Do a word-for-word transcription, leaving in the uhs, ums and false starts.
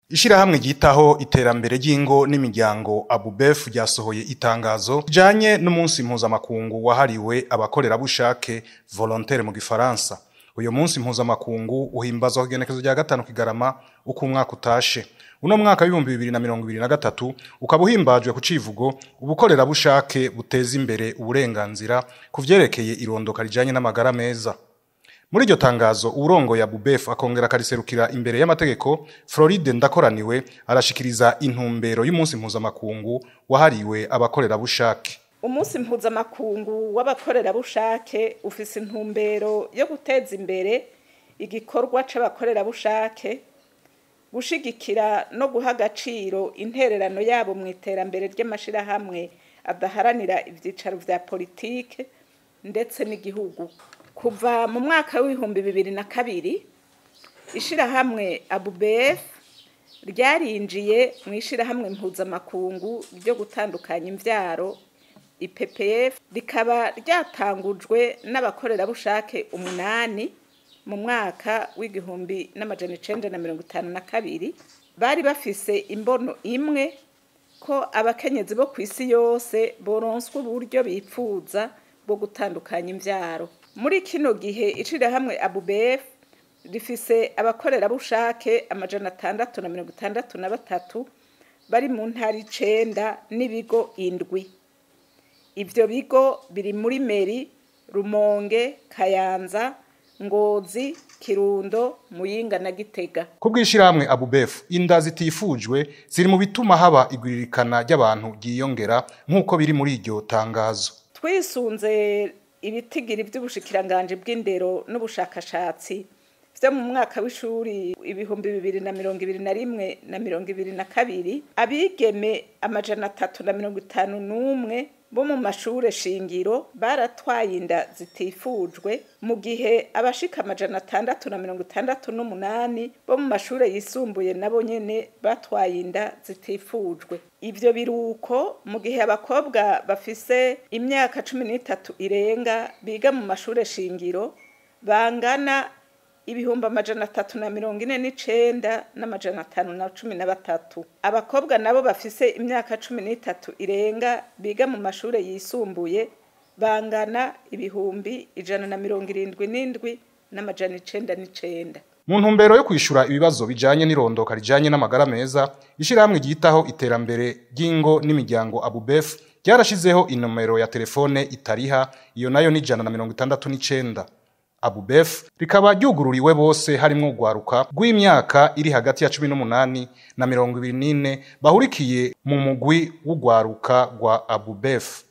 Ishirahamwe ryitaho iterambere ry'ingo n'imiryango ABUBEF ryasohoye itangazo rijanye n'umunsi mpuzamakungu wahariwe abakorerabushake volontaire mu gifaransa. Uyo munsi mpuzamakungu uhimbazwa ku igenekerezo rya gatanu Kigarama uko umwaka utashe. Uno mwaka w'ibihumbi bibiri na mirongo ibiri na gatatu ukaba uhimbajwe ku civugo ubukorerabushake buteza imbere uburenganzira ku vyerekeye irondoka rijanye n'amagara meza. Muri iryo tangazo urongo ya ABUBEF akongera kariserukira imbere y'amategeko Floride Ndakoraniwe arashikiriza intumbero y'umunsi mpuzamakungu wahariwe abakorerabushake. Umunsi mpuzamakungu w'abakorerabushake ufise intumbero yo guteza imbere igikorwa c'abakorerabushake, gushigikira no guha agaciro intererano yabo mu iterambere ry'amashirahamwe adaharanira ivyicaro vya politike ndetse n'igihugu. Kuva mu mwaka w'ibihumbi bibiri na kabiri ishirahamwe ABUBEF ryarinjiye mu ishirahamwe mpuzamakungu ryo gutandukanya imvyaro I P P F, rikaba ryatangujwe n'abakorerabushake umunani mu mwaka w'igihumbi n'amajana icenda na mirongo itanu na kabiri. Bari bafise imbono imwe ko abakenyezi bo kw'isi yose boronswa uburyo bipfuza bwo gutandukanya imvyaro. Muri kino gihe ishirahamwe ABUBEF rifise abakorerabushake amajana atandatu na mirongo itandatu na batatu bari mu ntara icenda n'ibigo indwi. Ivyo bigo biri muri Meri, Rumonge, Kayanza, Ngozi, Kirundo, Muyinga na Gitega. Kubw'ishirahamwe ABUBEF inda zitifujwe ziri mu bituma haba igwiririkana ry'abantu ryiyongera nk'uko biri muri iryo tangazo. Twisunze ibitigiri vy'ubushikiranganje bw'indero n'ubushakashatsi vyo mu mwaka w'ishuri ibihumbi bibiri na mirongo ibiri na rimwe na mirongo ibiri na kabiri, abigeme amajana atatu na mirongo itanu n'umwe bo mu mashure shingiro baratwaye inda zitifujwe, mu gihe abashika amajana atandatu na mirongo itandatu n'umunani bo mu mashure yisumbuye nabo nyene batwaye inda zitifujwe. Ivyo biruko mu gihe abakobwa bafise imyaka cumi n'itatu irenga biga mu mashure shingiro bangana ibihumbi amajana atatu na mirongo ine n'icenda n'amajana atanu na cumi na batatu. Abakobwa nabo bafise imyaka cumi n'itatu irenga biga mu mashure yisumbuye bangana ibihumbi ijana na mirongo irindwi n'indwi n'amajana icenda n'icenda. Mu ntumbero yo kwishura ibibazo bijanye n'irondoka rijanye n'amagara meza, ishirahamwe ryitaho iterambere ry'ingo n'imiryango ABUBEF ryarashizeho inomero ya telefone itariha, iyo nayo ni ijana na mirongo itandatu n'icenda. ABUBEF rikaba ryugururiwe bose harimwo ugwaruka rw'imyaka iri hagati ya cumi n'umunani na mirongo ibiri n'ine bahurikiye mu mugwi w'ugwaruka rwa ABUBEF.